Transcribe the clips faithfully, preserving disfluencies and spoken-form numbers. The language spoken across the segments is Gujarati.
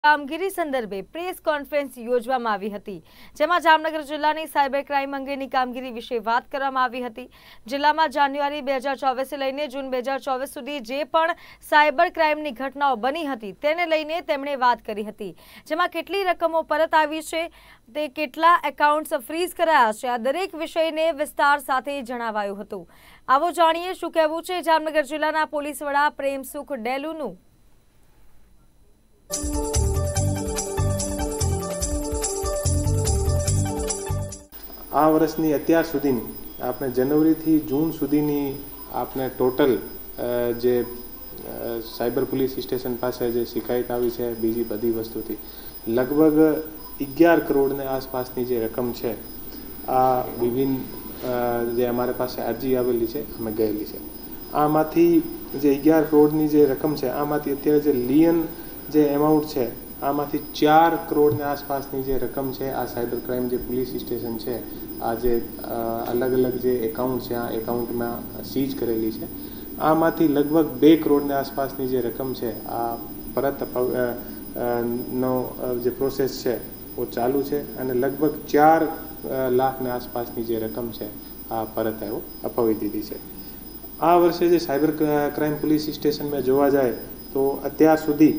કામગીરી સંદર્ભે પ્રેસ કોન્ફરન્સ યોજવામાં આવી હતી, જેમાં જામનગર જિલ્લાની સાયબર ક્રાઇમ અંગેની કામગીરી વિશે વાત કરવામાં આવી હતી। જિલ્લામાં જાન્યુઆરી બે હજાર ચોવીસથી લઈને જૂન બે હજાર ચોવીસ સુધી જે પણ સાયબર ક્રાઇમની ઘટનાઓ બની હતી તેને લઈને તેમણે વાત કરી હતી, જેમાં કેટલી રકમો પરત આવી છે, તે કેટલા એકાઉન્ટ્સ ફ્રીઝ કરાયા છે, આ દરેક વિષયને વિસ્તાર સાથે જણાવાયું હતું। આવો જાણીએ શું કહેવું છે જામનગર જિલ્લાના પોલીસ વડા પ્રેમસુખ ડેલુનું। આ વર્ષની અત્યાર સુધીની આપણે જનવરીથી જૂન સુધીની આપણે ટોટલ જે સાયબર પોલીસ સ્ટેશન પાસે જે શિકાયત આવી છે બીજી બધી વસ્તુથી લગભગ અગિયાર કરોડને આસપાસની જે રકમ છે આ વિભિન્ન જે અમારી પાસે અરજી આવેલી છે અમે ગયેલી છે। આમાંથી જે અગિયાર કરોડની જે રકમ છે આમાંથી અત્યારે જે લિયન જે એમાઉન્ટ છે આમાંથી ચાર કરોડની આસપાસની જે રકમ છે આ સાયબર ક્રાઇમ જે પોલીસ સ્ટેશન છે આ જે અલગ અલગ જે એકાઉન્ટ છે આ એકાઉન્ટમાં સીઝ કરેલી છે। આમાંથી લગભગ બે કરોડની આસપાસની જે રકમ છે આ પરત નો જે પ્રોસેસ છે वो ચાલુ છે અને લગભગ ચાર લાખની આસપાસની જે રકમ છે આ પરત એવો અપાવી દીધી છે। આ વર્ષે જે સાયબર ક્રાઇમ પોલીસ સ્ટેશનમાં જોવા જાય તો અત્યાર સુધી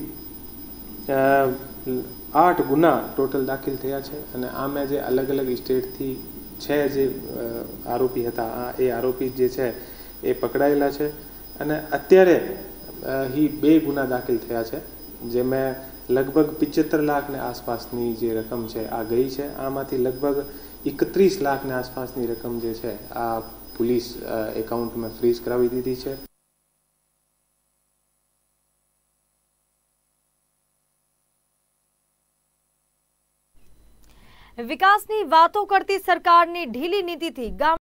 આઠ ગુના ટોટલ દાખલ થયા છે અને આમે જે અલગ અલગ સ્ટેટથી છે જે આરોપી હતા એ આરોપી જે છે એ પકડાયેલા છે અને અત્યારે ही બે ગુના દાખલ થયા છે જેમાં લગભગ પિચોતેર લાખની આસપાસની જે રકમ છે આ ગઈ છે। આમાંથી લગભગ એકત્રીસ લાખની આસપાસની રકમ જે છે આ પોલીસ એકાઉન્ટમાં ફ્રીઝ કરાવી દીધી છે। વિકાસની વાતો કરતી સરકારની ઢીલી નીતિથી ગામ